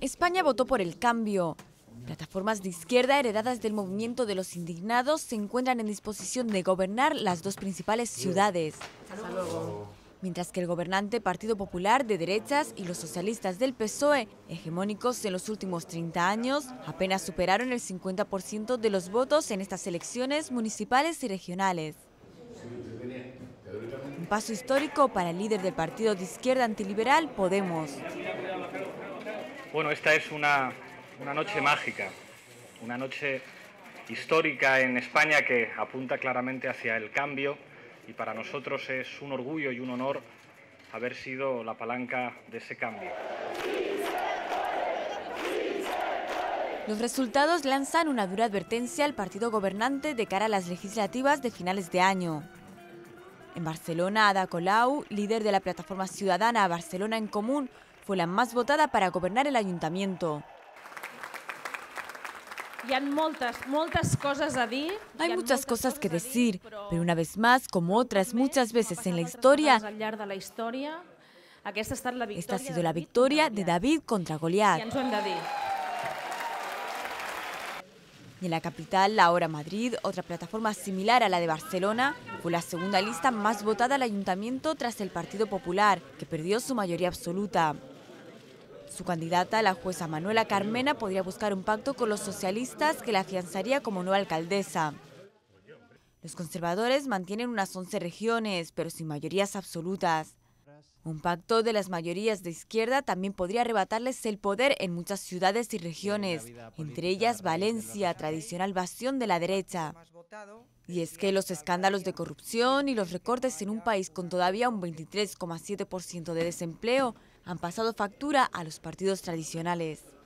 España votó por el cambio. Plataformas de izquierda heredadas del movimiento de los indignados se encuentran en disposición de gobernar las dos principales ciudades. Mientras que el gobernante Partido Popular de derechas y los socialistas del PSOE, hegemónicos en los últimos 30 años, apenas superaron el 50% de los votos en estas elecciones municipales y regionales. Un paso histórico para el líder del partido de izquierda antiliberal, Podemos. Bueno, esta es una noche mágica, una noche histórica en España que apunta claramente hacia el cambio, y para nosotros es un orgullo y un honor haber sido la palanca de ese cambio. Los resultados lanzan una dura advertencia al partido gobernante de cara a las legislativas de finales de año. En Barcelona, Ada Colau, líder de la plataforma ciudadana Barcelona en Común, fue la más votada para gobernar el ayuntamiento. Hay muchas cosas que decir, pero una vez más, como otras muchas veces en la historia, esta ha sido la victoria de David contra Goliat. Y en la capital, ahora Madrid, otra plataforma similar a la de Barcelona, fue la segunda lista más votada al ayuntamiento tras el Partido Popular, que perdió su mayoría absoluta. Su candidata, la jueza Manuela Carmena, podría buscar un pacto con los socialistas que la afianzaría como nueva alcaldesa. Los conservadores mantienen unas 11 regiones, pero sin mayorías absolutas. Un pacto de las mayorías de izquierda también podría arrebatarles el poder en muchas ciudades y regiones, entre ellas Valencia, tradicional bastión de la derecha. Y es que los escándalos de corrupción y los recortes en un país con todavía un 23,7% de desempleo han pasado factura a los partidos tradicionales.